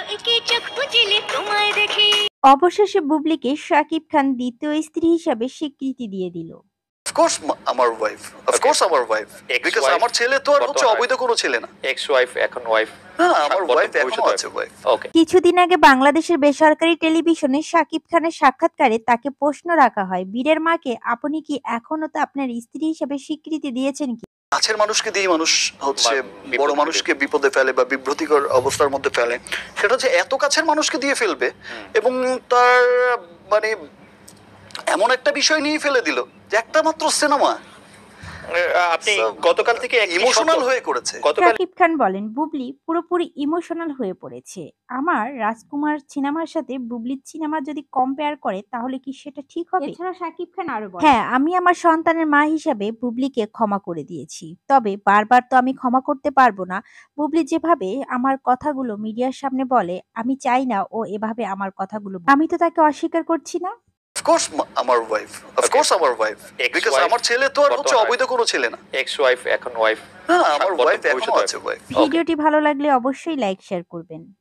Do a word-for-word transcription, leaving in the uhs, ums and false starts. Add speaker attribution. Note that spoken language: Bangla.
Speaker 1: অবশেষে বুবলিকে শাকিব খান দ্বিতীয় স্ত্রী হিসাবে স্বীকৃতি দিয়ে দিল।
Speaker 2: Of course আমার ওয়াইফ, of course আমার ওয়াইফ, বিকজ আমার ছেলে তো আর হচ্ছে অবৈধ কোনো ছেলে না।
Speaker 3: এক্স ওয়াইফ এখন ওয়াইফ।
Speaker 2: হ্যাঁ, আমার ওয়াইফ এখনো আছে ওয়াইফ।
Speaker 3: ওকে।
Speaker 1: কিছুদিন আগে বাংলাদেশের বেসরকারি টেলিভিশনে শাকিব খানের সাক্ষাৎকারে তাকে প্রশ্ন রাখা হয়, বীরের মাকে আপনি কি এখনো তো আপনার স্ত্রী হিসেবে স্বীকৃতি দিয়েছেন কি?
Speaker 2: কাছের মানুষকে দিয়ে মানুষ হচ্ছে বড় মানুষকে বিপদে ফেলে বা বিভ্রতিকর অবস্থার মধ্যে ফেলে, সেটা হচ্ছে এত কাছের মানুষকে দিয়ে ফেলবে এবং তার মানে এমন একটা বিষয় নিয়ে ফেলে দিল যে একটা মাত্র সিনেমা
Speaker 3: আপনি গতকাল থেকে
Speaker 2: ইমোশনাল হয়ে করেছে।
Speaker 1: শাকিব খান বলেন, বুবলি পুরোপুরি ইমোশনাল হয়ে পড়েছে। আমার রাজকুমার সিনেমার সাথে বুবলির সিনেমা যদি কম্পেয়ার করে তাহলে কি সেটা ঠিক হবে? এছাড়া শাকিব খান আরো বলেন, হ্যাঁ, আমি আমার সন্তানের মা হিসাবে বুবলিকে ক্ষমা করে দিয়েছি, তবে বারবার তো আমি ক্ষমা করতে পারবো না। বুবলি যেভাবে আমার কথাগুলো মিডিয়ার সামনে বলে, আমি চাই না ও এভাবে আমার কথাগুলো, আমি তো তাকে অস্বীকার করছি না।
Speaker 2: Of course আমার ওয়াইফ, of course আমার ওয়াইফ, বিকজ আমার ছেলে তো আর হচ্ছে অবৈধ কোনো ছেলে না।
Speaker 3: এক্স ওয়াইফ এখন ওয়াইফ।
Speaker 2: হ্যাঁ, আমার ওয়াইফ এখনো আছে ওয়াইফ।
Speaker 1: ভিডিওটি ভালো লাগলে অবশ্যই লাইক শেয়ার করবেন।